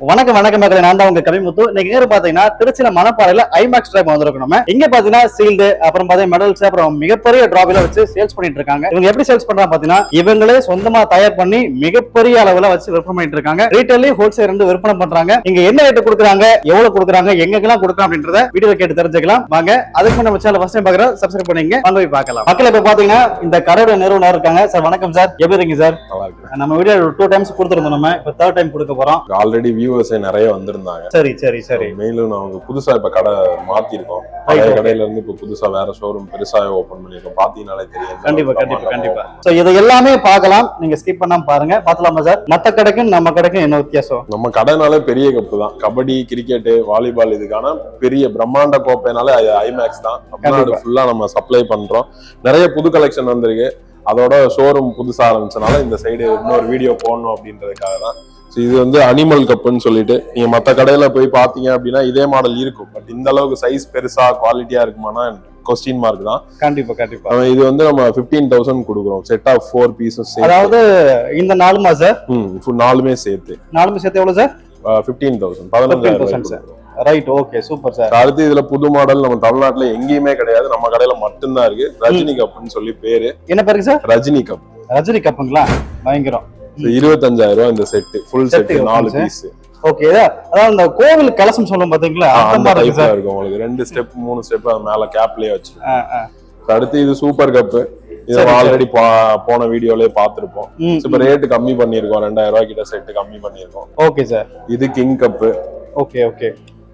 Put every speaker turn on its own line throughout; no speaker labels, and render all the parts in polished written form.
வணக்கம் மக்களே, நான் தான் உங்க கவிமுத்து. இன்னைக்கு எங்க பாத்தீங்கன்னா திருச்சியில மணப்பாறையில ஐமேக்ஸ் டிராப் வந்திருக்கோம். நம்ம இங்க பாத்தீங்கன்னா சீல்டு, அப்புறம் பாத்தீங்கன்னா மெடல்ஸ், அப்புறம் மிகப்பெரிய டிராப்ல வச்சு சேல்ஸ் பண்ணிட்டு இருக்காங்க. இவங்க எப்படி சேல்ஸ் பண்றாங்க பாத்தீங்கன்னா, இவங்களே சொந்தமா தயார் பண்ணி மிகப்பெரிய அளவுல வச்சு விற்பனை பண்ணிட்டு இருக்காங்க. ரீட்டைலயும் ஹோல்சேல் ரெண்டு விற்பனை பண்றாங்க. இங்க என்ன ரேட் கொடுக்குறாங்க, எவ்வளவு கொடுக்குறாங்க, எங்கெல்லாம் கொடுக்குறாங்க அப்படின்றத வீடியோல கேட்டு தெரிஞ்சுக்கலாம் வாங்க. அதுக்கு நம்ம சேனல் ஃபர்ஸ்ட் டைம் பாக்குறோம், சப்ஸ்கிரைப் பண்ணீங்க, வாங்க போய் பார்க்கலாம். மக்கள் இப்ப பாத்தீங்கன்னா இந்த கடையோட நிறுவனர் இருக்காங்க. சார் வணக்கம் சார், எப்படி இருக்கீங்க சார்?
நல்லா இருக்கு.
நம்ம வீடியோ 2 டைம்ஸ் கொடுத்துருந்தோம், நம்ம இப்ப 3rd டைம் கொடுக்க போறோம்.
ஆல்ரெடி வியூவர்ஸ் நிறைய வந்திருந்தாங்க.
சரி
மேலும் நாங்க புதுசா இப்ப கடை மாத்திருக்கோம். பழைய கடையில இருந்து இப்ப புதுசா வேற ஷோரூம் பெருசா ஓபன் பண்ணிருக்கோம். பாத்தீங்கனாலே தெரியும்.
கண்டிப்பா. சோ இது எல்லாமே பார்க்கலாம், நீங்க ஸ்கிப் பண்ணாம பாருங்க. பாத்தலாமா சார்? மத்த கடைக்கும் நம்ம கடைக்கும் என்ன வித்தியாசம்?
நம்ம கடைனாலே பெரிய கப்பு தான். கபடி, கிரிக்கெட், வாலிபால் இதுக்கான பெரிய பிரம்மாண்ட கோப்பைனாலே ஐமேக்ஸ் தான். தமிழ்நாடு ஃபுல்லா நம்ம சப்ளை பண்றோம். நிறைய புது கலெக்ஷன் வந்திருக்கு. அதோட ஷோரூம் புதுசா ஆரம்பிச்சனால இந்த சைடு இன்னொரு வீடியோ போடணும் அப்படின்றதுக்காக தான். இது வந்து அனிமல் கப்புன்னு சொல்லிட்டு நீங்க மத்த கடையில போய் பாத்தீங்க அப்படின்னா இதே மாடல் இருக்கும். பட் இந்த அளவுக்கு சைஸ் பெருசா குவாலிட்டியா இருக்குமானா கொஸ்டின் மார்க் தான்.
கண்டிப்பா.
இது வந்து நம்ம 15,000 கொடுக்குறோம். Set of 4 pieces.
அதாவது இந்த 4மா சார்?
நாலுமே சேர்த்து
எவ்வளவு sir?
15,000 15,000 sir.
Right, okay, super sir.
அடுத்து இதுல புது மாடல் நம்ம தமிழ்நாட்டுல எங்கேயுமே கிடையாது, நம்ம கடையில மட்டும்தான் இருக்கு. ரஜினி கப்னு சொல்லி பேரு. என்ன பேருக்கு சார்? ரஜினி கப்.
ரஜினி கப்புங்களா? பயங்கரம்.
25,000 இந்த set, full set 4 piece.
Okay, அதாவது அந்த கோவில் கலசம் சொல்லும் பாத்தீங்களா, அந்த மாதிரி
இருக்கும். உங்களுக்கு 2 ஸ்டெப் 3 ஸ்டெப் அது மேல கேப்லயே வச்சிருக்கோம். அடுத்து இது சூப்பர் கப். இது ஆல்ரெடி போன வீடியோலயே பாத்துருப்போம். இப்ப ரேட் கம்மி பண்ணிருக்கோம். 2000 ரூபாய் கிட்ட செட் கம்மி பண்ணிருக்கோம்.
Okay sir.
இது கிங் கப்.
ஓகே.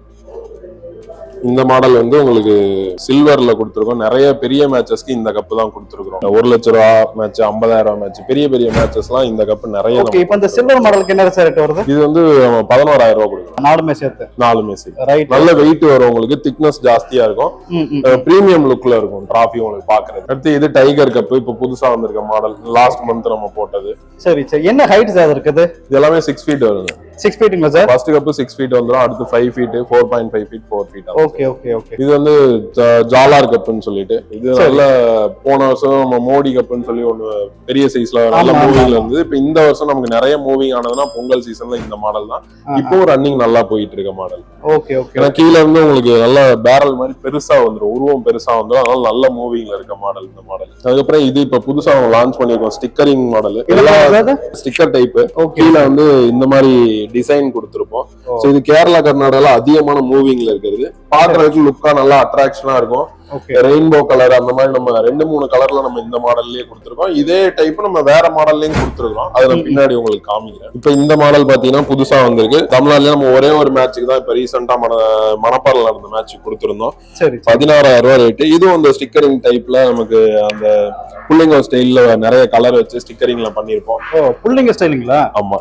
இந்த மாடல் வந்து உங்களுக்கு சில்வர்ல கொடுத்துருக்கோம். நிறைய பெரிய மேட்சஸ்க்கு இந்த கப் தான் கொடுத்துருக்கோம். 1 லட்ச ரூபா மேட்ச், 50,000 மேட்ச், பெரிய மேட்சஸ் எல்லாம் இந்த கப் நிறைய.
இப்ப இந்த சில்வர் மாடலுக்கு என்ன ரேட் வருது?
இது வந்து 11,000 ரூபாய் கொடுக்கும்.
4மே சேர்த்து.
4மே சேர்த்து. நல்ல வெயிட் வரும். உங்களுக்கு திக்னஸ் ஜாஸ்தியா இருக்கும். பிரீமியம் லுக்ல இருக்கும் டிராஃபி உங்களுக்கு பாக்குறது. அடுத்து இது டைகர் கப். இப்ப புதுசா வந்திருக்க மாடல், லாஸ்ட் மந்த் நம்ம போட்டது.
சரி. என்ன ஹைட் சார் இருக்குது?
இது எல்லாமே 6 ஃபீட் வருது.
6 ஃபீட்டுங்களா சார்?
ஃபர்ஸ்ட் கப் 6 ஃபீட் வந்துரும். அடுத்து 5 ஃபீட், 4.5 ஃபீட், 4 ஃபீட்.
ஓகே.
இது வந்து ஜாலார் கப்னு சொல்லிட்டு, இது நல்ல போன வருஷம் நம்ம மோடி கப்னு சொல்லி ஒன்னு பெரிய சைஸ்ல நல்ல மூவிங்ல இருந்து. இப்ப இந்த வருஷம் நமக்கு நிறைய மூவிங் ஆனதுன்னா பொங்கல் சீசன்ல இந்த மாடல் தான் இப்போ ரன்னிங் நல்லா போயிட்டு இருக்க மாடல்.
ஓகே.
ஏன்னா கீழ இருந்து உங்களுக்கு நல்ல பேரல் மாதிரி பெருசா வந்துடும், உருவம் பெருசா வந்துடும். அதனால நல்ல மூவிங்ல இருக்க மாடல் இந்த மாடல். அதுக்கப்புறம் இது இப்ப புதுசா லான்ச் பண்ணிருக்கோம் ஸ்டிக்கரிங் மாடல். Sticker type. கீழ வந்து இந்த மாதிரி டிசைன் கொடுத்திருப்போம். இது கேரளா கர்நாடகால அதிகமான மூவிங்ல இருக்கிறது. பாக்குறதுக்கு லுக்கா நல்லா அட்ராக்ஷனா இருக்கும். ரெயின்போ கலர் அந்த மாதிரி நம்ம 2-3 கலர்ல நம்ம இந்த மாடல்லயே கொடுத்துருக்கோம். இதே டைப் நம்ம வேற மாடல்லயும் கொடுத்துருக்கோம். அதை நான் பின்னாடி உங்களுக்கு காமிக்கிறேன். இப்ப இந்த மாடல் பாத்தீங்கன்னா புதுசா வந்திருக்கு. தமிழ்நாட்டுல நம்ம ஒரே ஒரு மேட்சுக்கு தான் இப்ப ரீசெண்டா மணப்பாறையில நடந்த மேட்ச் கொடுத்திருந்தோம். 16,000 ரூபாய் ரேட். இதுவும் அந்த ஸ்டிக்கரிங் டைப்ல நமக்கு அந்த புள்ளிங்க ஸ்டைல்ல நிறைய கலர் வச்சு ஸ்டிக்கரிங்ல பண்ணிருப்போம்.
புள்ளிங்க ஸ்டைலிங்களா?
ஆமா.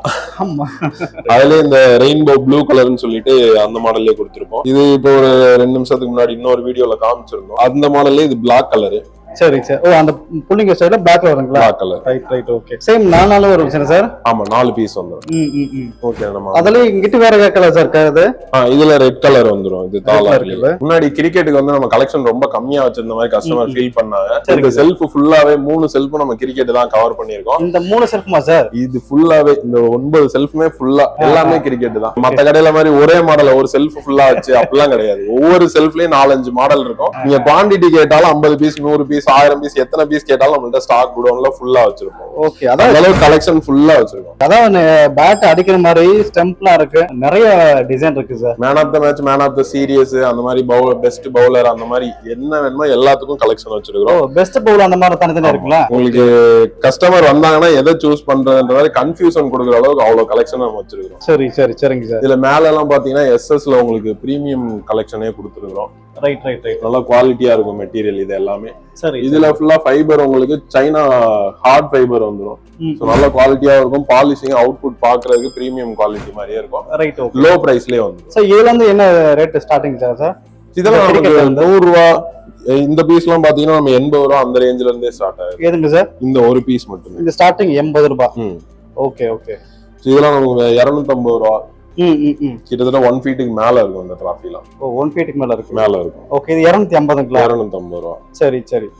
அதுல இந்த ரெயின்போ ப்ளூ கலர்னு சொல்லிட்டு அந்த மாடல்லே கொடுத்திருப்போம். இது இப்போ ஒரு 2 நிமிஷத்துக்கு முன்னாடி இன்னொரு வீடியோல காமிச்சிருந்தோம். அந்த மாடல்ல இது பிளாக் கலர்.
சரி. அந்த புல்லிங் ஸ்டைல்ல பிளாக்ல வருங்களா?
Black colour.
Right. Okay. Same 4 வரும் சார்?
ஆமா, 4 பீஸ் வந்துரும். ஓகே. நம்ம
அதுல இங்கிட்டு வேற கலர் சார் இருக்காது.
இதுல ரெட் கலர் வந்துரும். இது தாளார்ல. முன்னாடி கிரிக்கெட்டுக்கு வந்து நம்ம கலெக்ஷன் ரொம்ப கம்மியா வச்சிருந்த மாதிரி கஸ்டமர் ஃபீல் பண்ணாங்க. இந்த செல்ஃப் ஃபுல்லாவே 3 செல்ஃப் நம்ம கிரிக்கெட் தான் கவர் பண்ணிருக்கோம்.
இந்த 3 செல்ஃப்மா சார்? இது
ஃபுல்லாவே இந்த 9 செல்ஃப்மே ஃபுல்லா எல்லாமே கிரிக்கெட் தான். மத்த கடையில மாதிரி ஒரே மாடல் ஒரு செல்ஃப் ஃபுல்லா வச்சு அப்படிலாம் கிடையாது. ஒவ்வொரு செல்ஃப்லயும் 4-5 மாடல் இருக்கும். நீங்க குவாண்டிட்டி கேட்டாலும் 50 பீஸ், 100 பீஸ், 1000 பீஸ், எத்தனை பீஸ் கேட்டாலும் நம்மள்ட்ட ஸ்டாக் குடோன்ல ஃபுல்லா வச்சிருப்போம்.
ஓகே. அதாவது
கலெக்ஷன் ஃபுல்லா வச்சிருக்கோம்.
அதாவது பேட் அடிக்கிற மாதிரி ஸ்டம்ப்லாம் இருக்கு, நிறைய டிசைன் இருக்கு sir.
Man of the match, man of the series, அந்த மாதிரி பவுலர், பெஸ்ட் பவுலர், அந்த மாதிரி என்ன வேணுமோ எல்லாத்துக்கும் கலெக்ஷன் வச்சிருக்கோம்.
பெஸ்ட் பவுலர் அந்த மாதிரி தனித்தனியா இருக்குங்களா?
உங்களுக்கு கஸ்டமர் வந்தாங்கன்னா எதை சூஸ் பண்றதுன்ற மாதிரி கன்ஃபியூஷன் கொடுக்குற அளவுக்கு அவ்வளவு கலெக்ஷன் நம்ம வச்சிருக்கோம்.
சரிங்க சார்.
இதுல மேல எல்லாம் பாத்தீங்கன்னா எஸ்எஸ்ல உங்களுக்கு பிரீமியம் கலெக்ஷனே கொடுத்துருக்கோம்.
ரைட்.
நல்லா குவாலிட்டியா இருக்கும் மெட்டீரியல் இது எல்லாமே.
சரி.
இதுல ஃபுல்லா ஃபைபர் உங்களுக்கு சைனா ஹார்ட் ஃபைபர் வந்துரும். நல்ல குவாலிட்டியா இருக்கும். பாலிஷிங் அவுட்புட் பாக்குறதுக்கு பிரீமியம் குவாலிட்டி மாதிரியே இருக்கும்.
ரைட்.
லோ பிரைஸ்லயே வந்து.
சோ இதுல இருந்து என்ன ரேட் ஸ்டார்டிங் சார்?
இதெல்லாம் நமக்கு 100 ரூபாய். இந்த பீஸ் எல்லாம் பாத்தீங்கன்னா நம்ம 80 ரூபாய் அந்த ரேஞ்சில இருந்தே ஸ்டார்ட் ஆகுது.
எதுங்க சார்?
இந்த ஒரு பீஸ் மட்டும்.
இந்த ஸ்டார்டிங் 80 ரூபாய். ஓகே.
இதெல்லாம் நமக்கு 250 ரூபாய். கிட்டத்தட்ட 1 ஃபீட்டுக்கு மேல இருக்கும் இந்த டிராஃபிலாம்.
1 ஃபீட்டுக்கு மேல இருக்கும்.
மேல இருக்கும்.
ஓகே. இது 250ங்களா?
250 ரூபாய்.
சரி.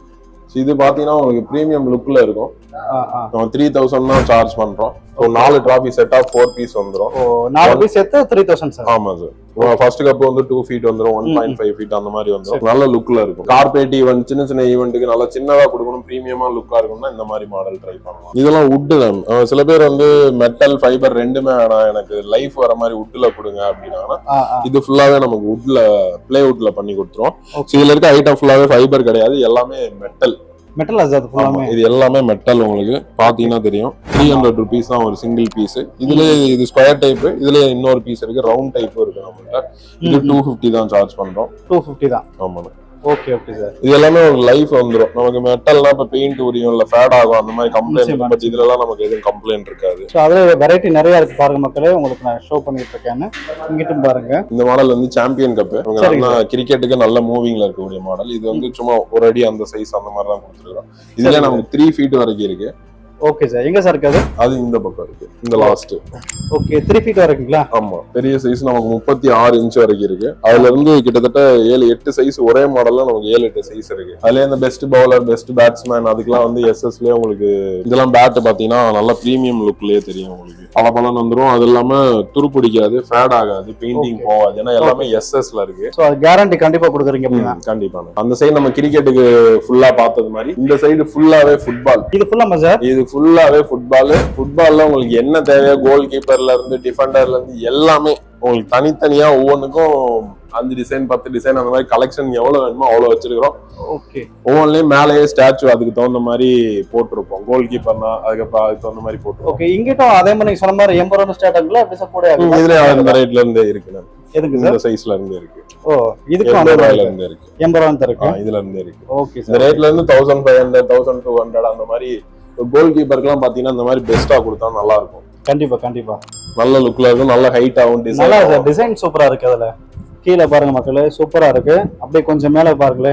இது பாத்தீங்கன்னா உங்களுக்கு பிரீமியம் லுக்ல இருக்கும். நம்ம 3000 தான் சார்ஜ் பண்றோம். ஒரு 4 டிராஃபி செட் ஆஃப் 4 பீஸ் வந்துரும்.
4 பீஸ் சேர்த்து 3000 சார்.
ஆமா சார். ஃபர்ஸ்ட் கப் வந்து 2 ஃபீட் வந்துரும், 1.5 ஃபீட் அந்த மாதிரி வந்துரும். நல்ல லுக்ல இருக்கும். கார்பரேட் ஈவென்ட், சின்ன சின்ன ஈவென்ட்டுக்கு நல்லா சின்னதா கொடுக்கணும், பிரீமியமா லுக்கா இருக்கும்னா இந்த மாதிரி மாடல் ட்ரை பண்ணலாம். இதெல்லாம் வுட் தான். சில பேர் வந்து மெட்டல் ஃபைபர் ரெண்டுமே வேணாம், எனக்கு லைஃப் வர மாதிரி வுட்ல கொடுங்க அப்படின்னா இது ஃபுல்லாவே நமக்கு வுட்ல பிளே வுட்ல பண்ணி கொடுத்துரும். இதுல இருக்க ஐட்டம் ஃபுல்லாவே ஃபைபர் கிடையாது, எல்லாமே மெட்டல்.
மெட்டல் அது ஃபுல்லாமே. இது
எல்லாமே மெட்டல். உங்களுக்கு பாத்தீங்கன்னா தெரியும். 300 rupees தான் ஒரு சிங்கிள் பீஸ். இதுல இது ஸ்கொயர் டைப், இதுல இன்னொரு பீஸ் இருக்கு, ரவுண்ட் டைப் இருக்கு நம்மள்ட்ட. இது 250 தான் சார்ஜ் பண்றோம். 250 தான். ஆமாண்ணா.
Okay okay sir.
இது எல்லாமே ஒரு லைஃப் வந்துரும். நமக்கு மெட்டல்னா இப்ப பெயிண்ட் உரியும் இல்ல ஃபேட் ஆகும் அந்த மாதிரி கம்ப்ளைண்ட், பட் இதுல எல்லாம் நமக்கு எதுவும் கம்ப்ளைண்ட் இருக்காது.
சோ அதுல வெரைட்டி நிறைய இருக்கு பாருங்க மக்களே, உங்களுக்கு நான் ஷோ பண்ணிட்டு இருக்கேன். இங்கிட்டும் பாருங்க.
இந்த மாடல் வந்து சாம்பியன் கப். நம்ம கிரிக்கெட்டுக்கு நல்ல மூவிங்ல இருக்கக்கூடிய மாடல். இது வந்து சும்மா ஒரு அடி அந்த சைஸ் அந்த மாதிரி தான் கொடுத்துருக்கோம். இதுல நமக்கு 3 ஃபீட் வரைக்கும் இருக்கு.
Okay sir. எங்க சார் இருக்கு அது?
அது இந்த பக்கம் இருக்கு, இந்த லாஸ்ட்.
Okay 3 feet வரைக்குங்களா?
ஆமா. பெரிய சைஸ் நமக்கு 36 இன்ச் வரைக்கும் இருக்கு. அதுல இருந்து கிட்டத்தட்ட 7-8 சைஸ் ஒரே மாடல்ல நமக்கு 7-8 சைஸ் இருக்கு. அதுல இந்த பெஸ்ட் பவுலர், பெஸ்ட் பேட்ஸ்மேன் அதுக்கெல்லாம் வந்து எஸ்எஸ்லயே உங்களுக்கு இதெல்லாம் பேட் பாத்தீங்கன்னா நல்ல பிரீமியம் லுக்லயே தெரியும். உங்களுக்கு பலபலன்னு வந்துரும். அது இல்லாம துரு பிடிக்காது, ஃபேட் ஆகாது, பெயிண்டிங் போகாது. ஏன்னா எல்லாமே எஸ்எஸ்ல இருக்கு.
சோ அது கேரண்டி கண்டிப்பா கொடுக்குறீங்க அப்படினா?
கண்டிப்பா. அந்த சைடு நம்ம கிரிக்கெட்டுக்கு ஃபுல்லா பார்த்தது மாதிரி இந்த சைடு ஃபுல்லாவே ஃபுட்பால்.
இது ஃபுல்லாமா சார்? இது
ஃபுல்லாவே ஃபுட்பால். ஃபுட்பால்ல உங்களுக்கு என்ன தேவையோ கோல் கீப்பர்ல இருந்து டிஃபெண்டர்ல இருந்து எல்லாமே உங்களுக்கு தனித்தனியா ஒவ்வொன்றுக்கும் 5 டிசைன் 10 டிசைன் அந்த மாதிரி கலெக்ஷன் எவ்வளவு வேணுமோ அவ்வளவு வச்சிருக்கிறோம்.
ஓகே.
ஒவ்வொன்றுலயும் மேலேயே ஸ்டாச்சு அதுக்கு தகுந்த மாதிரி போட்டிருப்போம். கோல் கீப்பர்னா அதுக்கு தகுந்த மாதிரி போட்டிருப்போம்.
ஓகே. இங்கிட்டும் அதே மாதிரி சொன்ன மாதிரி 80 ஸ்டார்ட்ங்களா எப்படி சார் கூட?
இதுல அந்த ரேட்ல இருந்தே இருக்கு.
எதுக்கு சார்?
இந்த சைஸ்ல இருந்து இருக்கு.
ஓ இதுக்கு அந்த ரேட்ல இருந்து இருக்கு. 80 இருக்கு.
இதுல இருந்து இருக்கு.
Okay sir.
இந்த ரேட்ல இருந்து 1500 1200 அந்த மாதிரி கோல் கீப்பர்க்குலாம் பாத்தீங்கன்னா இந்த மாதிரி பெஸ்டா கொடுத்தா நல்லா இருக்கும்.
கண்டிப்பா கண்டிப்பா.
நல்ல லுக்ல இருக்கும், நல்ல ஹைட் ஆகும்.
நல்லா டிசைன் சூப்பரா இருக்கு. அதுல கீழே பாருங்க மக்களே, சூப்பரா இருக்கு. அப்படியே கொஞ்சம் மேல பாருங்களே.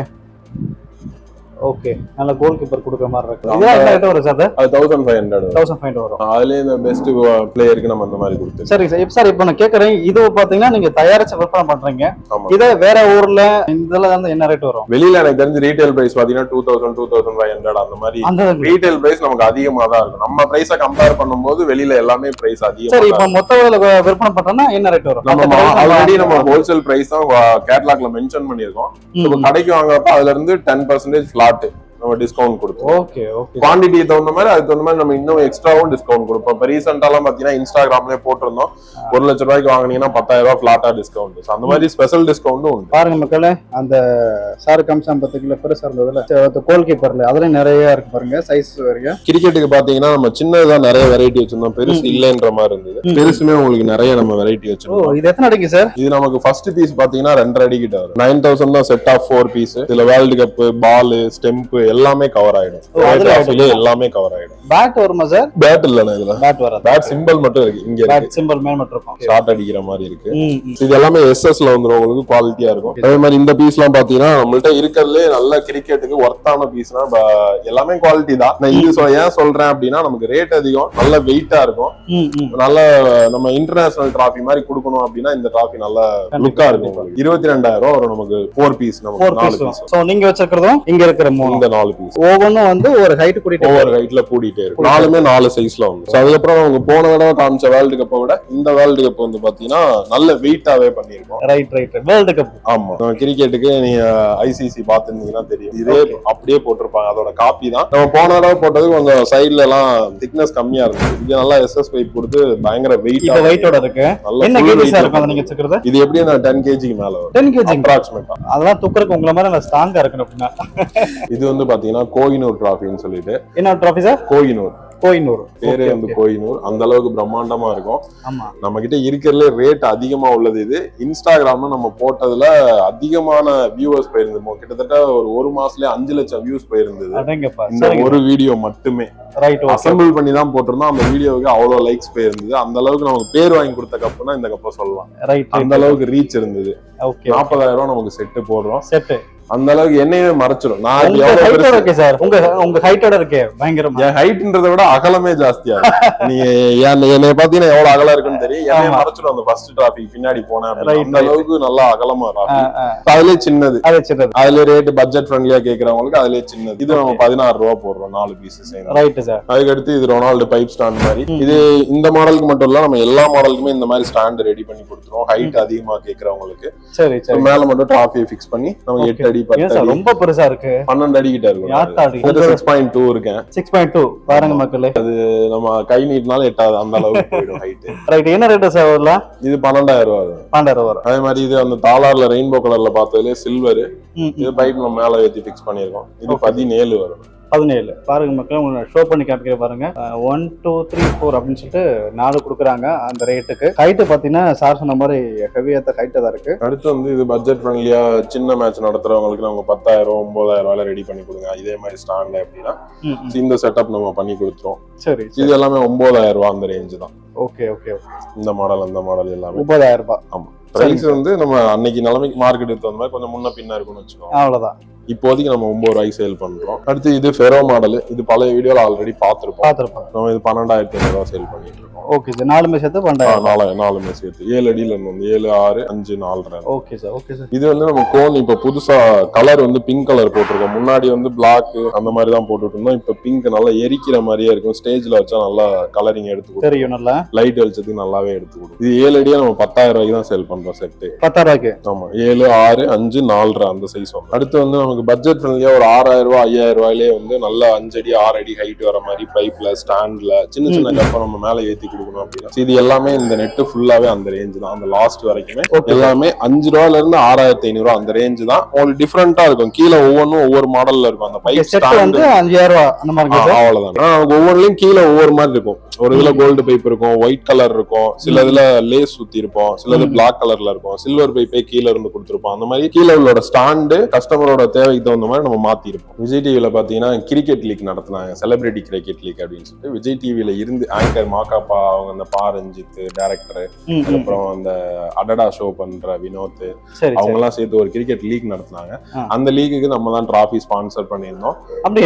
ஓகே. நல்ல கோல் கீப்பர் கொடுக்குற மாதிரி இருக்கு. இதெல்லாம் என்ன ரேட் வரும் சார்? அது 1500 வரும்.
அதுல இந்த பெஸ்ட் பிளேயருக்கு நம்ம அந்த மாதிரி கொடுத்து.
சரி சார். சார் இப்போ நான் கேக்குறேன், இது பாத்தீங்கன்னா நீங்க தயாரிச்சு விற்பனை பண்றீங்க. இதே வேற ஊர்ல இதெல்லாம் வந்து என்ன ரேட் வரும்?
வெளியில எனக்கு தெரிஞ்சு ரீட்டைல் பிரைஸ் பாத்தீங்கன்னா 2000 2500 அந்த மாதிரி. அந்த ரீட்டைல் பிரைஸ் நமக்கு அதிகமா தான் இருக்கும். நம்ம பிரைஸை கம்பேர் பண்ணும்போது வெளியில எல்லாமே பிரைஸ் அதிகம்.
சரி. இப்போ மொத்த விலையில விற்பனை பண்றோம்னா என்ன ரேட் வரும்?
நம்ம ஆல்ரெடி நம்ம ஹோல்சேல் பிரைஸ் தான் கேட்டலாக்ல மென்ஷன் பண்ணிருக்கோம். இப்போ கடைக்கு வாங்குறப்ப அதுல இருந்து 10% ஃபிளாட் நம்ம டிஸ்கவுண்ட் கொடுப்போம்.
Okay okay.
குவாண்டிட்டி தகுந்த மாதிரி அதுக்கு தகுந்த மாதிரி நம்ம இன்னும் எக்ஸ்ட்ராவும் டிஸ்கவுண்ட் கொடுப்போம். இப்போ ரீசெண்டாலாம் பாத்தீங்கன்னா இன்ஸ்டாகிராம்லயே போட்டிருந்தோம், 1 லட்ச ரூபாய்க்கு வாங்கினீங்கன்னா 10,000 ரூபாய் ஃபிளாட்டா டிஸ்கவுண்ட். அந்த மாதிரி ஸ்பெஷல் டிஸ்கவுண்டும் உண்டு.
பாருங்க மக்களே, அந்த சார் கம்சாம் 10 கிலோ பெருசா இருந்ததுல கோல் கீப்பர்ல அதுல நிறைய இருக்கு பாருங்க சைஸ் வரைக்கும்.
கிரிக்கெட்டுக்கு பாத்தீங்கன்னா நம்ம சின்னதான் நிறைய வெரைட்டி வச்சிருந்தோம், பெருசு இல்லைன்ற மாதிரி இருந்தது. பெருசுமே உங்களுக்கு நிறைய நம்ம வெரைட்டி வச்சிருக்கோம்.
இது எத்தனை அடிக்கு சார்?
இது நமக்கு ஃபர்ஸ்ட் பீஸ் பாத்தீங்கன்னா 2.5 அடி கிட்ட வரும். 9000 தான் செட் ஆஃப் 4 பீஸ். இதுல வேர்ல்டு கப், பால், ஸ்டெம்ப் எல்லாமே கவர் ஆயிடும். எல்லாமே கவர் ஆயிடும்.
பேட் வருமா சார்?
பேட் இல்லனா இதுல
பேட் வராது.
பேட் சிம்பிள் மட்டும் இருக்கு. இங்க
பேட் சிம்பிள் மேல மட்டும் இருக்கும்.
ஷாட் அடிக்கிற மாதிரி இருக்கு. இது எல்லாமே எஸ்எஸ்ல வந்துரும், உங்களுக்கு குவாலிட்டியா இருக்கும். அதே மாதிரி இந்த பீஸ்லாம் பாத்தீங்கன்னா நம்மள்ட்ட இருக்கிறதுலே நல்ல கிரிக்கெட்டுக்கு ஒர்த்தான பீஸ்னா எல்லாமே குவாலிட்டி தான். நான் இது ஏன் சொல்றேன் அப்படின்னா நமக்கு ரேட் அதிகம், நல்ல வெயிட்டா இருக்கும். நல்ல நம்ம இன்டர்நேஷனல் டிராஃபி மாதிரி கொடுக்கணும் அப்படின்னா இந்த டிராஃபி நல்ல லுக்கா இருக்கும். 22,000 வரும் நமக்கு 4 பீஸ். நமக்கு 4 பீஸ். சோ நீங்க வச்சிருக்கிறதும் இங்க இருக்கிற இந்த 4 பீஸ் ஒவ்வொன்றும் வந்து ஒரு ஹைட் கூட்டிட்டு ஒவ்வொரு ஹைட்ல கூட்டிட்டே இருக்கும். நாலுமே 4 சைஸ்ல வந்து. அதுக்கப்புறம் அவங்க போன தடவை காமிச்ச வேர்ல்டு கப்பை விட இந்த வேர்ல்டு கப் வந்து பாத்தீங்கன்னா நல்ல வெயிட்டாவே பண்ணிருக்கோம். Right right. World cup. ஆமா. கிரிக்கெட்டுக்கு நீங்க ஐசிசி பாத்துருந்தீங்கன்னா தெரியும், இதே அப்படியே போட்டிருப்பாங்க. அதோட காப்பி தான். நம்ம போன தடவை போட்டது கொஞ்சம் சைட்ல எல்லாம் திக்னஸ் கம்மியா இருக்கு. இது நல்லா எஸ்எஸ் பைப் கொடுத்து பயங்கர வெயிட்டோட இருக்கு. என்ன கேஜிஸா இருக்கும் நீங்க வச்சுக்கிறது? இது எப்படியும் 10 கேஜிக்கு மேல வரும். 10 கேஜி அப்ராக்ஸிமேட்டா. அதெல்லாம் தூக்குறதுக்கு உங்கள மாதிரி நான் ஸ்ட்ராங்கா இருக்கணும் அப்படின்னா. இது வந்து பாத்தீங்கன்னா கோஹினூர் டிராஃபின்னு சொல்லிட்டு. என்ன டிராஃபி சார்? கோஹினூர். கோஹினூர் பேரே வந்து கோஹினூர். அந்த அளவுக்கு பிரம்மாண்டமா இருக்கும். நம்ம கிட்ட இருக்கிறதுல ரேட் அதிகமா உள்ளது இது. இன்ஸ்டாகிராம்ல நம்ம போட்டதுல அதிகமான வியூவர்ஸ் போயிருந்தோம். கிட்டத்தட்ட ஒரு மாசத்துல 5 லட்சம் வியூஸ் போயிருந்தது இந்த ஒரு வீடியோ மட்டுமே. அசம்பிள் பண்ணி தான் போட்டிருந்தோம். அந்த வீடியோவுக்கு அவ்வளவு லைக்ஸ் போயிருந்தது. அந்த அளவுக்கு நமக்கு பேர் வாங்கி கொடுத்த கப்புனா இந்த கப்ப சொல்லலாம். அந்த அளவுக்கு ரீச் இருந்தது. 40,000 ரூபாய் நமக்கு செட்டு போடுறோம். அந்த அளவுக்கு என்னையே மறைச்சிடும். நான்
உங்க ஹைட்டோட இருக்கே பயங்கரமா.
என் ஹைட்ன்றதை விட அகலமே ஜாஸ்தியா இருக்கு. நீ என்னை பாத்தீங்கன்னா எவ்வளவு அகலம் இருக்குன்னு தெரியும். என்னைய மறைச்சிடும் அந்த ஃபர்ஸ்ட் டிராஃபி பின்னாடி போனேன். அந்த அளவுக்கு நல்லா அகலமா இருக்கும். அதுலயே சின்னது, அதுல ரேட் பட்ஜெட் ஃப்ரெண்ட்லியா கேக்குறவங்களுக்கு அதுலயே சின்னது. இது நம்ம 16 ரூபா போடுறோம் 4 பீஸ். அதுக்கு அடுத்து இது ரொனால்டு பைப் ஸ்டாண்ட் மாதிரி. இது இந்த மாடலுக்கு மட்டும் இல்ல, நம்ம எல்லா மாடலுக்குமே இந்த மாதிரி ஸ்டாண்ட் ரெடி பண்ணி கொடுத்துருவோம். ஹைட் அதிகமா கேக்குறவங்களுக்கு மேல மட்டும் டிராஃபியை ஃபிக்ஸ் பண்ணி நம்ம 8 அடி 10 அடி
ரொம்ப பெருசா இருக்கு.
12 அடி கிட்ட இருக்கும். 6.2 இருக்கேன். 6.2
பாருங்க மக்களே.
அது நம்ம கை நீட்டினாலும் எட்டாது அந்த அளவுக்கு போயிடும் ஹைட்.
ரைட். என்ன ரேட் சார் வரலாம்?
இது 12,000 ரூபாய். 12,000 வரும். அதே மாதிரி இது அந்த தாளார்ல ரெயின்போ கலர்ல பார்த்ததுல சில்வர். இது பைப் நம்ம மேல ஏத்தி ஃபிக்ஸ் பண்ணிருக்கோம். இது 17 வரும்.
17 பாருங்க மக்கள், உங்களுக்கு ஷோ பண்ணி காமிக்கிற பாருங்க. 1 2 3 4 அப்படின்னு சொல்லிட்டு 4 கொடுக்குறாங்க அந்த ரேட்டுக்கு. ஹைட் பாத்தீங்கன்னா சார் சொன்ன மாதிரி ஹெவியா ஹைட்டா தான் இருக்கு.
அடுத்து வந்து இது பட்ஜெட் ஃப்ரெண்ட்லியா சின்ன மேட்ச் நடத்துறவங்களுக்கு நம்ம 10,000 9,000 ரூபாய் ரெடி பண்ணி கொடுங்க. இதே மாதிரி ஸ்டாண்ட் அப்படின்னா இந்த செட்டப் நம்ம பண்ணி கொடுத்துருவோம். சரி, இது எல்லாமே 9,000 ரூபாய் அந்த ரேஞ்ச் தான்.
Okay okay okay.
இந்த மாடல் அந்த மாடல் எல்லாமே
9,000 ரூபாய்.
ஆமா. பிரைஸ் வந்து நம்ம அன்னைக்கு நிலைமைக்கு மார்க்கெட் தகுந்த மாதிரி கொஞ்சம் முன்ன பின்ன இருக்குன்னு வச்சுக்கோங்க.
அவ்வளவுதான்.
இப்போதைக்கு நம்ம 9 ரூபாய்க்கு சேல் பண்றோம். அடுத்து இது ஃபெரோ மாடல். இது பழைய வீடியோல ஆல்ரெடி பாத்துருப்போம். நம்ம இது 12,500 ரூபாய் சேல் பண்ணிட்டு இருக்கோம்.
Okay sir. 4 சேர்த்து 12,000.
4 சேர்த்து 7 அடியில இருந்து 7 6 5 4.
Okay sir. Okay sir.
இது வந்து நம்ம கோன் இப்ப புதுசா கலர் வந்து பிங்க் கலர் போட்டிருக்கோம். முன்னாடி வந்து பிளாக் அந்த மாதிரி தான் போட்டுட்டு இருந்தோம். இப்ப பிங்க் நல்லா எரிக்கிற மாதிரியே இருக்கும். ஸ்டேஜ்ல வச்சா நல்லா கலரிங் எடுத்து தெரியும். நல்லா லைட் வெளிச்சத்துக்கு நல்லாவே எடுத்து கொடுக்கும். இது 7 அடியா நம்ம 10,000 ரூபாய்க்கு தான் சேல் பண்றோம் செட். 10,000 ரூபாய்க்கு. ஆமா. 7 6 5 4 அந்த சைஸ் வந்து. அடுத்து வந்து நமக்கு பட்ஜெட் ஃப்ரெண்ட்லியா ஒரு 6,000 ரூபாய் 5,000 ரூபாயிலே வந்து நல்லா 5 அடி 6 அடி ஹைட் வர மாதிரி பைப்ல ஸ்டாண்ட்ல சின்ன சின்ன கப்ப நம்ம மேல ஏத்தி கொடுக்கணும் அப்படின்னா இது எல்லாமே இந்த நெட் ஃபுல்லாவே அந்த ரேஞ்ச் தான். அந்த லாஸ்ட் வரைக்குமே எல்லாமே 5 ரூபாயில இருந்து 6,500 ரூபாய் அந்த ரேஞ்ச் தான். உங்களுக்கு டிஃபரெண்டா இருக்கும். கீழே ஒவ்வொன்றும் ஒவ்வொரு மாடல்ல இருக்கும். அந்த பைப் ஸ்டாண்ட் வந்து 5,000 ரூபாய் அந்த மாதிரி. அவ்வளவுதான். ஒவ்வொன்றுலயும் கீழே ஒவ்வொரு மாதிரி இருக்கும். ஒரு இதுல கோல்டு பைப் இருக்கும், ஒயிட் கலர் இருக்கும், சில இதுல லேஸ் சுத்தி இருப்போம், சிலது பிளாக் கலர்ல இருக்கும், சில்வர் பைப்பே கீழே இருந்து கொடுத்துருப்போம். அந்த மாதிரி கீழே உள்ள ஸ்டாண்டு கஸ்டமரோட தேவைக்கு தகுந்த மாதிரி நம்ம மாத்தி இருப்போம். விஜய் டிவில பாத்தீங்கன்னா கிரிக்கெட் லீக் நடத்தினாங்க, செலிபிரிட்டி கிரிக்கெட் லீக் அப்படின்னு சொல்லிட்டு. விஜய் டிவில இருந்து ஆங்கர் மாகாப்பா, அவங்க அந்த ரஞ்சித் டைரக்டர், அப்புறம் அந்த அடடா ஷோ பண்ற வினோத், அவங்க எல்லாம் சேர்த்து ஒரு கிரிக்கெட் லீக் நடத்தினாங்க. அந்த லீக்குக்கு நம்ம தான் டிராஃபி ஸ்பான்சர் பண்ணியிருந்தோம்.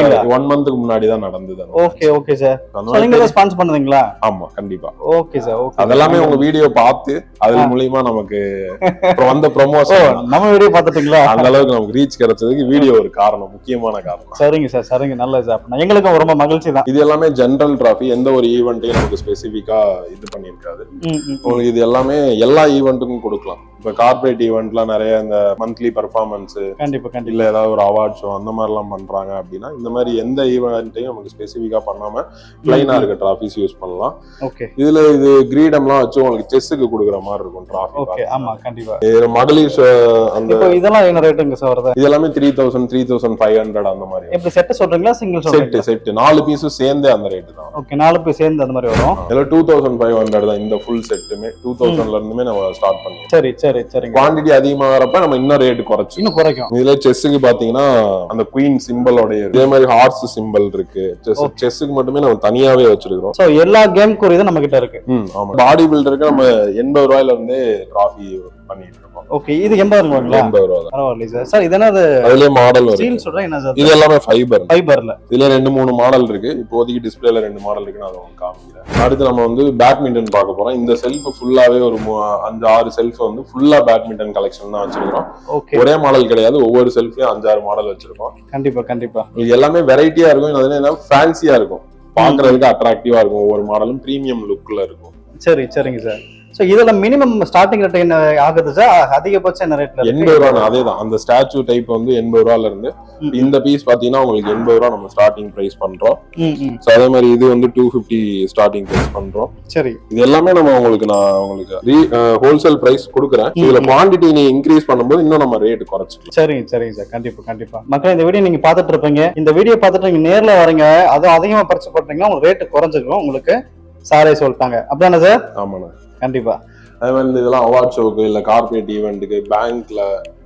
1 மந்த்க்கு முன்னாடி தான் நடந்தது. Okay okay sir. நீங்க ஸ்பான்சர் பண்ணுவீங்களா? ஆமா கண்டிப்பா. Okay sir. ஓகே. அதெல்லாமே உங்க வீடியோ பார்த்து அது மூலமா நமக்கு வந்த ப்ரமோஷன் நம்ம வீடியோ பார்த்துட்டீங்களா, அந்த அளவுக்கு நமக்கு ரீச் கிடைச்சதுக்கு வீடியோ ஒரு காரணம், முக்கியமான காரணம். சரிங்க சார். சரிங்க. நல்லது சார். எங்களுக்கும் ரொம்ப மகிழ்ச்சி தான். இது எல்லாமே ஜெனரல் டிராஃபி. எந்த ஒரு ஈவெண்ட்டையும் நமக்கு ஸ்பெசிபிக்கா இது பண்ணிருக்காது. உங்களுக்கு இது எல்லாமே எல்லா ஈவெண்ட்டுக்கும் கொடுக்கலாம். இப்ப கார்பரேட் ஈவெண்ட்லாம் நிறைய இந்த மந்த்லி பெர்ஃபார்மன்ஸ் இல்ல ஏதாவது ஒரு அவார்ட் ஷோ அந்த மாதிரி எல்லாம் பண்றாங்க அப்படின்னா இந்த மாதிரி எந்த ஈவெண்ட்டையும் நமக்கு ஸ்பெசிபிக்கா பண்ணாம பிளைனா இருக்க டிராஃபிஸ் யூஸ் பண்ணலாம். இதுல இது கிரீடம்லாம் வச்சு உங்களுக்கு செஸ்ஸுக்கு கொடுக்குற மாதிரி இருக்கும் டிராஃபி. ஆமா கண்டிப்பா. மகளிர் அந்த இதெல்லாம் என்ன ரேட்டுங்க சார் வருது? இது எல்லாமே 3,000 3,500 அந்த மாதிரி. எப்படி செட் சொல்றீங்களா சிங்கிள் சொல்றீங்களா? செட் 4 பீஸும் சேர்ந்தே அந்த ரேட் தான். ஓகே. 4 பீஸ் சேர்ந்து அந்த மாதிரி வரும். இதுல 2,500 தான் இந்த ஃபுல் செட்டுமே. 2,000ல இருந்துமே நம்ம ஸ்டார்ட் பண்ணுவோம். சரி சரி சரி. குவாண்டிட்டி அதிகமாகறப்ப நம்ம இன்னும் ரேட் இன்னும் குறைக்கும். இதுல செஸ்ஸுக்கு பாத்தீங்கன்னா அந்த குயின் சிம்பிளோட இதே மாதிரி ஹார்ஸ் சிம்பிள் இருக்கு. செஸ்ஸுக்கு மட்டுமே நம்ம தனியாவே வச்சிருக்கோம். சோ எல்லா கேமுக்கும் இது நம்ம கிட்ட இருக்கு. ஆமா. பாடி பில்டருக்கு நம்ம 80 ரூபாயில இருந்து டிராஃபி பண்ணிட்டு இருக்கோம். ஓகே. இது 80 ரூபாய்ங்களா? 80 ரூபாய். பரவாயில்லை சார். சார் இது என்னது? அதுலயே மாடல் வரும். சீல் சொல்றேன் என்ன சார்? இது எல்லாமே ஃபைபர்ல. இதுல 2-3 மாடல் இருக்கு. இப்போதைக்கு டிஸ்ப்ளேல 2 மாடல் இருக்கு. நான் உங்களுக்கு காமிக்கிறேன். அடுத்து நம்ம வந்து பேட்மிண்டன் பார்க்க போறோம். இந்த செல்ஃப் ஃபுல்லாவே ஒரு 5-6 செல்ஃப் வந்து ஃபுல்லா பேட்மிண்டன் கலெக்ஷன் தான் வச்சிருக்கோம். ஒரே மாடல் கிடையாது. ஒவ்வொரு செல்ஃப்லயும் 5-6 மாடல் வச்சிருக்கோம். கண்டிப்பா கண்டிப்பா. இது எல்லாமே வெரைட்டியா இருக்கும். அது என்ன ஃபேன்சியா இருக்கும். பாக்குறதுக்கு அட்ராக்டிவா இருக்கும். ஒவ்வொரு மாடலும் பிரீமியம் லுக்ல இருக்கும். சரி சரிங்க சார். சோ இதல மினிமம் ஸ்டார்டிங் ரேட் என்ன ஆகுது சார்? அதிகபட்சம் என்ன ரேட்ல இருக்கு? 80 ரூபாய். அதேதான். அந்த ஸ்டாச்சு டைப் வந்து 80 ரூபாயில இருந்து இந்த பீஸ் பாத்தீங்கன்னா உங்களுக்கு 80 ரூபாய் நம்ம ஸ்டார்டிங் பிரைஸ் பண்றோம். சோ அதே மாதிரி இது வந்து 250 ஸ்டார்டிங் பிரைஸ் பண்றோம். சரி. இது எல்லாமே நம்ம உங்களுக்கு ஹோல்சேல் பிரைஸ் கொடுக்குறேன். இதுல குவாண்டிட்டி நீ இன்க்ரீஸ் பண்ணும்போது இன்னும் நம்ம ரேட் குறைச்சிக்கலாம். சரிங்க சரிங்க சார். கண்டிப்பா கண்டிப்பா. மக்களே இந்த வீடியோ நீங்க பாத்துட்டு இருப்பீங்க. இந்த வீடியோ பார்த்துட்டு நீங்க நேர்ல வரீங்க, அதுவும் அதிகமா பர்ச்சேஸ் பண்றீங்கன்னா உங்களுக்கு ரேட் குறைஞ்சிருக்கும். உங்களுக்கு சாரே சொல்லிட்டாங்க. அப்படிதானே சார்? ஆமாண்ணா கண்டிப்பா. அதே மாதிரி இதெல்லாம் அவார்ட் ஷோக்கு இல்ல கார்பரேட் ஈவெண்ட்டுக்கு பேங்க்ல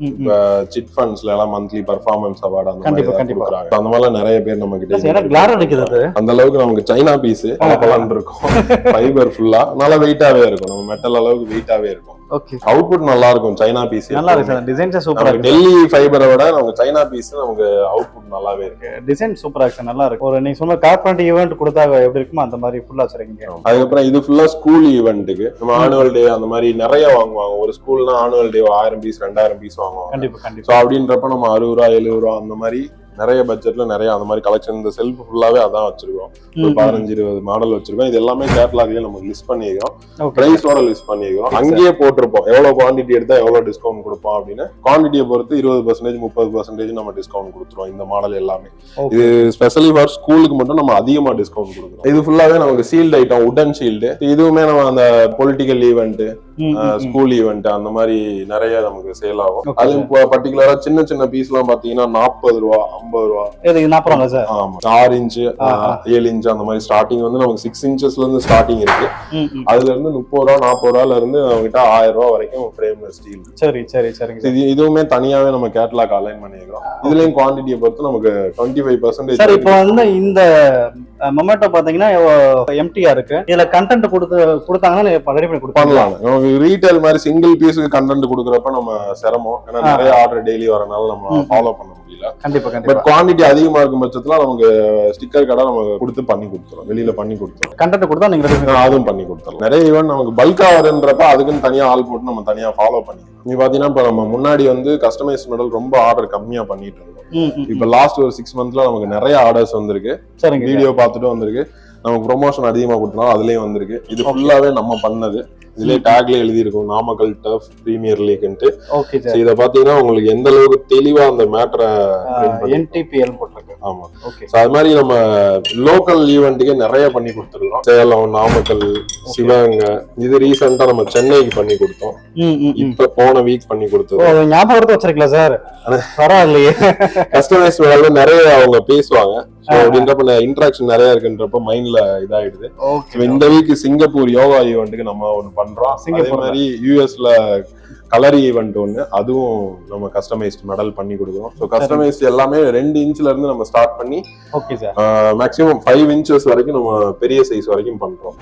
சிட் ஃபண்ட்ஸ்ல எல்லாம் மந்த்லி பெர்ஃபார்மன்ஸ் அவார்ட் அந்த மாதிரி கொடுக்குறாங்க. அந்த மாதிரி நிறைய பேர் நம்ம கிட்ட அந்த அளவுக்கு நமக்கு சைனா பீஸ் பலன்னு இருக்கும். ஃபைபர் ஃபுல்லா நல்லா வெயிட்டாவே இருக்கும். நம்ம மெட்டல் அளவுக்கு வெயிட்டாவே இருக்கும்.
ஓகே.
அவுட்புட் நல்லா இருக்கும். சைனா பீஸ்
நல்லா இருக்கு சார். டிசைன்ஸ் சூப்பரா இருக்கு.
டெல்லி ஃபைபரை விட நமக்கு சைனா பீஸ் நமக்கு அவுட்புட் நல்லாவே இருக்கு.
டிசைன் சூப்பரா இருக்கு. நல்லா இருக்கு. ஒரு நீங்க சொன்ன கார்ப்பரேட் ஈவென்ட் கொடுத்தா எப்படி இருக்குமோ அந்த மாதிரி ஃபுல்லா வச்சிருக்கீங்க.
அதுக்கப்புறம் இது ஃபுல்லா ஸ்கூல் ஈவென்ட்டுக்கு நம்ம ஆனுவல் டே அந்த மாதிரி நிறைய வாங்குவாங்க. ஒரு ஸ்கூல்னா ஆனுவல் டே 1000 பீஸ் 2000 பீஸ் வாங்குவாங்க.
கண்டிப்பா கண்டிப்பா.
சோ அப்படின்றப்ப நம்ம 60 ரூபா 70 ரூபா அந்த மாதிரி நிறைய பட்ஜெட்ல நிறைய அந்த மாதிரி கலெக்ஷன். இந்த செல்ஃப் ஃபுல்லாவே அதான் வச்சிருக்கோம். ஒரு 15-20 மாடல் வச்சிருக்கோம். இது எல்லாமே கேட்டலாக்லயே நம்ம லிஸ்ட் பண்ணிக்கிறோம். பிரைஸோட லிஸ்ட் பண்ணிக்கிறோம். அங்கேயே போட்டிருப்போம் எவ்வளவு குவான்டிட்டி எடுத்தா எவ்வளவு டிஸ்கவுண்ட் கொடுப்போம் அப்படின்னு. குவான்டிட்டியை பொறுத்து 20% 30% நம்ம டிஸ்கவுண்ட் கொடுத்துருவோம். இந்த மாடல் எல்லாமே இது ஸ்பெஷலி ஃபார் ஸ்கூலுக்கு மட்டும் நம்ம அதிகமா டிஸ்கவுண்ட் கொடுக்குறோம். இது ஃபுல்லாவே நமக்கு சீல்டு ஐட்டம், உடன் ஷீல்டு. இதுவுமே நம்ம அந்த பொலிட்டிக்கல் ஈவெண்ட், ஸ்கூல் ஈவெண்ட் அந்த மாதிரி நிறைய நமக்கு சேல் ஆகும். அது பர்டிகுலரா சின்ன சின்ன பீஸ் எல்லாம் பாத்தீங்கன்னா 40 ரூபா 50 ரூபா. 6 இன்ச்சு 7 இன்ச்சு அந்த மாதிரி ஸ்டார்டிங் வந்து நமக்கு 6 இன்ச்சஸ்ல இருந்து ஸ்டார்டிங் இருக்கு. அதுல இருந்து 30 ரூபா 40 ரூபால இருந்து அவங்ககிட்ட 1000 ரூபா வரைக்கும் ஃப்ரேம்லெஸ் ஸ்டீல். சரி சரி சரி. இதுவுமே தனியாவே நம்ம கேட்டலாக் அலைன் பண்ணிக்கிறோம். இதுலயும் குவான்டிட்டியை பொறுத்து நமக்கு 25%.
சார் இப்போ வந்து இந்த மொமெண்டோ பாத்தீங்கன்னா எம்டியா இருக்கு. இதுல கண்டென்ட் கொடுத்தாங்கன்னா ரெடி பண்ணி
கொடுப்பாங்க. ரீட்டைல் மாதிரி சிங்கிள் பீஸுக்கு கண்டென்ட் கொடுக்குறப்ப நம்ம சிரமம். ஏன்னா நிறைய ஆர்டர் டெய்லி வரனால நம்ம ஃபாலோ பண்ண முடியல.
கண்டிப்பா.
பட் குவான்டிட்டி அதிகமா இருக்கும் பட்சத்துல நமக்கு ஸ்டிக்கர் கடை நம்ம கொடுத்து பண்ணி கொடுத்துறோம். வெளியில பண்ணி கொடுத்துறோம்.
கண்டென்ட் கொடுத்தா நீங்க
அதுவும் பண்ணி கொடுத்துறோம். நிறைய ஈவென்ட் நமக்கு பல்கா வருன்றப்ப அதுக்குன்னு தனியா ஆள் போட்டு நம்ம தனியா ஃபாலோ பண்ணிக்கலாம். நீ பாத்தீங்கன்னா இப்ப நம்ம முன்னாடி வந்து கஸ்டமைஸ் மாடல் ரொம்ப ஆர்டர் கம்மியா பண்ணிட்டு இருந்தோம். இப்ப லாஸ்ட் ஒரு 6 மந்த்ல நமக்கு நிறைய ஆர்டர்ஸ் வந்திருக்கு. வீடியோ பார்த்துட்டு வந்திருக்கு. நமக்கு ப்ரொமோஷன் அதிகமா கொடுத்தனால அதுலயும் வந்திருக்கு. இது ஃபுல்லாவே நம்ம பண்ணது. இதுலயே டேக்ல எழுதி இருக்கும் நாமக்கல் டர்ஃப் பிரீமியர் லீக்ன்ட்டு.
Okay sir.
இத பாத்தீங்கன்னா உங்களுக்கு எந்த அளவுக்கு தெளிவா அந்த மேட்டரை
என்டிபிஎல் போட்டுருக்கு.
ஆமா. ஓகே. சோ அது மாதிரி நம்ம லோக்கல் ஈவென்ட்க்கு நிறைய பண்ணி கொடுத்துருக்கோம். சேலம், நாமக்கல், சிவகங்கை. இது ரீசெண்டா நம்ம சென்னைக்கு பண்ணி கொடுத்தோம். இப்ப போன வீக் பண்ணி கொடுத்தோம்.
ஞாபகத்தை வச்சிருக்கீங்களா சார்? பரவாயில்லையே.
கஸ்டமைஸ் வேலை நிறைய அவங்க பேசுவாங்க. அப்படின்றப்ப இன்டராக்ஷன் நிறைய இருக்குன்றப்ப மைண்ட்ல இதாயிடுது. இந்த வீக் சிங்கப்பூர் யோகா ஈவென்ட்க்கு நம்ம ஒண்ணு பண்றோம். அதே மாதிரி யூஎஸ்ல கலர் ஈவென்ட் ஒண்ணு, அதுவும் நம்ம கஸ்டமைஸ்ட் மெடல் பண்ணி கொடுக்குறோம். ஸோ கஸ்டமைஸ்ட் எல்லாமே 2 இன்ச்ல இருந்து நம்ம ஸ்டார்ட் பண்ணி மேக்ஸிமம் 5 இன்ச்சஸ் வரைக்கும் நம்ம பெரிய சைஸ் வரைக்கும் பண்றோம்.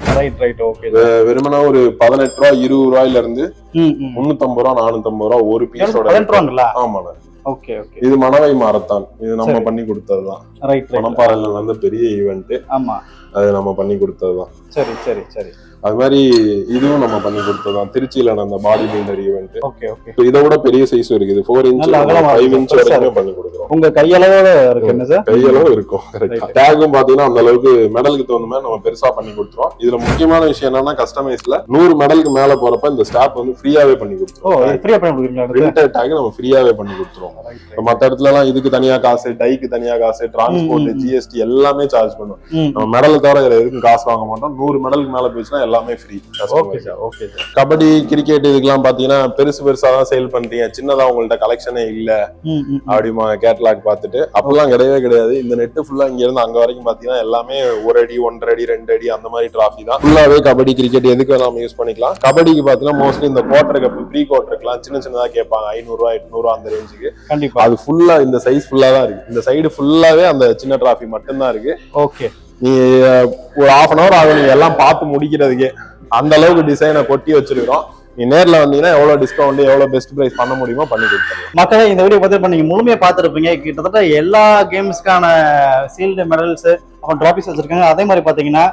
வெறுமனா ஒரு 18 ரூபா 20 ரூபாயில இருந்து 350 ரூபா 450 ரூபா ஒரு பீஸோட. ஆமாண்ணா. Okay okay. இது மணவை மாரத்தான். இது நம்ம பண்ணி கொடுத்ததுதான். மணப்பாறையில வந்து பெரிய ஈவென்ட். ஆமா. அது நம்ம பண்ணி கொடுத்ததுதான். சரி சரி சரி. அது மாதிரி இதுவும் நம்ம பண்ணி கொடுத்ததுதான். திருச்சியில நடந்த body builder event. Okay okay. இதை விட பெரிய சைஸ் இருக்குது. 4 இன்ச் 5 இன்ச் வரைக்கும் பண்ணி கொடுக்குறோம். உங்க கையளவோட இருக்கு என்ன சார்? கையளவு இருக்கும். டேகும் பாத்தீங்கன்னா அந்த அளவுக்கு மெடலுக்கு தகுந்த மாதிரி நம்ம பெருசா பண்ணி கொடுத்துருவோம். இதுல முக்கியமான விஷயம் என்னன்னா கஸ்டமைஸ்ல 100 மெடலுக்கு மேல போறப்ப இந்த ஸ்டாப் வந்து ஃப்ரீயாவே பண்ணி கொடுத்துருவோம். ஃப்ரீயா பண்ணி கொடுக்குறீங்க. பிரிண்டட் டேக் நம்ம ஃப்ரீயாவே பண்ணி கொடுத்துருவோம். மத்த இடத்துல எல்லாம் இதுக்கு தனியா காசு, டைக்கு தனியா காசு, டிரான்ஸ்போர்ட், ஜிஎஸ்டி எல்லாமே சார்ஜ் பண்ணுவோம். நம்ம மெடல் தவிர இதுல எதுக்கும் காசு வாங்க மாட்டோம். 100 மெடலுக்கு மேல போயிடுச்சுன்னா எல்லாமே free. Okay sir. Okay sir. Kabaddi, cricket இதுக்கெல்லாம் பாத்தீங்கன்னா பெருசா தான் சேல் பண்றீங்க, சின்னதா உங்கள்ட்ட கலெக்ஷனே இல்ல அப்படிமா கேட்டலாக் பார்த்துட்டு அப்பெல்லாம் கிடையவே கிடையாது. இந்த நெட் ஃபுல்லா இங்க இருந்து அங்க வரைக்கும் பாத்தீங்கன்னா எல்லாமே 1 அடி 1.5 அடி 2 அடி அந்த மாதிரி டிராஃபி தான். ஃபுல்லாவே கபடி, கிரிக்கெட் எதுக்கு நம்ம யூஸ் பண்ணிக்கலாம். கபடிக்கு பாத்தீங்கன்னா மோஸ்ட்லி இந்த குவார்டர் கப், ப்ரீ குவார்டருக்குலாம் சின்ன சின்னதா கேட்பாங்க. 500 ரூபாய் 800 ரூபாய் அந்த ரேஞ்சுக்கு. கண்டிப்பா அது ஃபுல்லா இந்த சைஸ் ஃபுல்லா தான் இருக்கு. இந்த சைடு ஃபுல்லாவே அந்த சின்ன டிராஃபி மட்டும் தான் இருக்கு. ஓகே. நீ ஒரு 1/2 hour ஆகும் நீங்க எல்லாம் பார்த்து முடிக்கிறதுக்கே. அந்த அளவுக்கு டிசைனை கொட்டி வச்சிருக்கோம். நீ நேர்ல வந்தீங்கன்னா எவ்வளவு டிஸ்கவுண்ட், எவ்வளவு பெஸ்ட் பிரைஸ் பண்ண முடியுமோ பண்ணி கொடுத்துருவோம். மக்களே இந்த வீடியோ பார்த்து நீங்க முழுமையா பார்த்துருப்பீங்க. கிட்டத்தட்ட எல்லா கேம்ஸ்க்கான சீல்டு மெடல்ஸ் அப்புறம் ட்ராபிஸ் வச்சிருக்காங்க. அதே மாதிரி பாத்தீங்கன்னா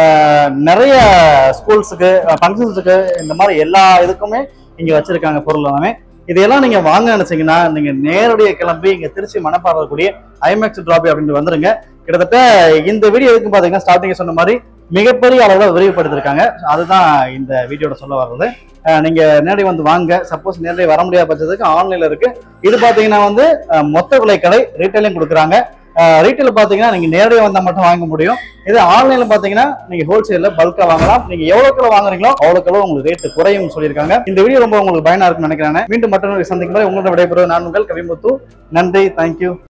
நிறைய ஸ்கூல்ஸுக்கு, ஃபங்க்ஷன்ஸுக்கு, இந்த மாதிரி எல்லா இதுக்குமே இங்க வச்சிருக்காங்க பொருள் எல்லாமே. இதெல்லாம் நீங்க வாங்க நினைச்சீங்கன்னா நீங்க நேரடியா கிளம்பி இங்க திருச்சி மணப்பாறை கூடிய ஐமேக்ஸ் டிராபி அப்படின்னு வந்துருங்க. கிட்டத்தட்ட இந்த வீடியோ எதுக்கு பாத்தீங்கன்னா ஸ்டார்டிங் சொன்ன மாதிரி மிகப்பெரிய அளவுல விரிவுபடுத்திருக்காங்க. அதுதான் இந்த வீடியோட சொல்ல வர்றது. நீங்க நேரடி வந்து வாங்க. சப்போஸ் நேரடி வர முடியாத பட்சத்துக்கு ஆன்லைன்ல இருக்கு. இது பாத்தீங்கன்னா வந்து மொத்த விலை கடை, ரீட்டைலையும் கொடுக்குறாங்க. ரீட்டைல பாத்தீங்கன்னா நீங்க நேரடியாக வந்தா மட்டும் வாங்க முடியும். இது ஆன்லைன்ல பாத்தீங்கன்னா நீங்க ஹோல்சேல்ல பல்கா வாங்கலாம். நீங்க எவ்வளவு வாங்குறீங்களோ அவ்வளவு உங்களுக்கு ரேட் குறையும் சொல்லியிருக்காங்க. இந்த வீடியோ ரொம்ப உங்களுக்கு பயனா இருக்குன்னு நினைக்கிறேன். மீண்டும் மற்றொரு சந்திக்கும் வரை உங்களோட விடைபெறுவது நான் உங்கள் கவிமுத்து. நன்றி. தேங்க்யூ.